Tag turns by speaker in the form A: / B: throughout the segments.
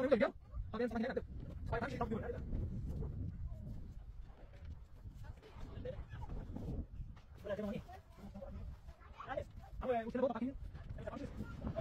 A: 对标，旁边放起来的，快盘去到对来的。过来这帮你，来，他们我现在我打听，打去。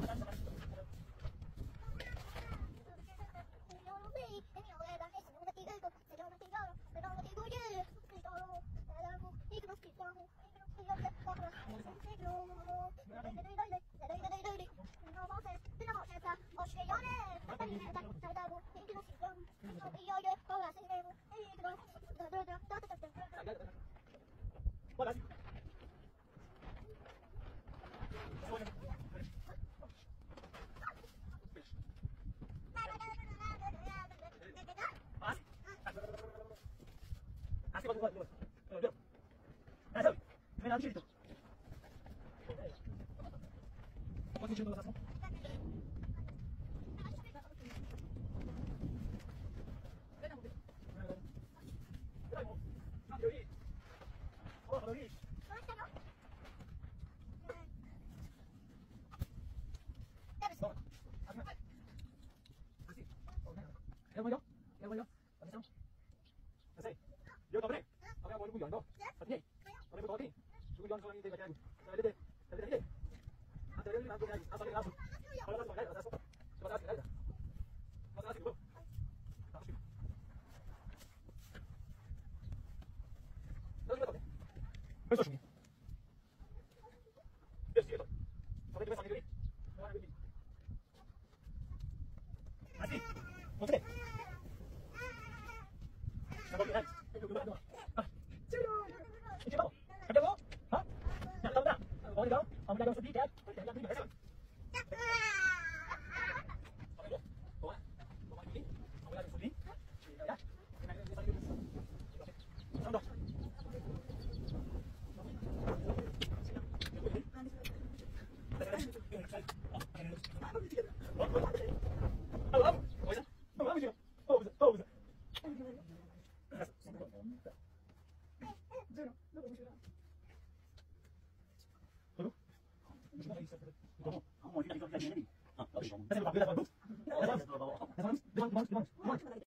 A: 过来。Así va, igual. Eso. Ven a chito. ¿Cuánto chito vas a hacer? Em ơi, em ơi, làm sao? Là gì? Vô tao đây. Tao đang ngồi trong đâu? Thật nhỉ? Tao đang ngồi đi. Chúng con cho anh đi vào nhà. Rồi đi đi. Đi đi. À tới đây làm cái này. À tới đây làm. Thôi nó đây, nó xuống. Nó ra đây. Nó ra xuống. Nó xuống. Nó xuống. Nó xuống. Được rồi. Sau đây chúng ta sang đi. Nó đang đi. À đi. Ok. Sao vậy? Anh đừng có à, chơi rồi. Chơi đâu? Em đâu? Hả? Nhặt đâu ra? Có gì đâu? Ông ra đâu xử lý cái? Tôi chạy ra đi về rồi. Xong rồi. Hãy subscribe cho kênh Ghiền Mì Gõ để không bỏ lỡ những video hấp dẫn.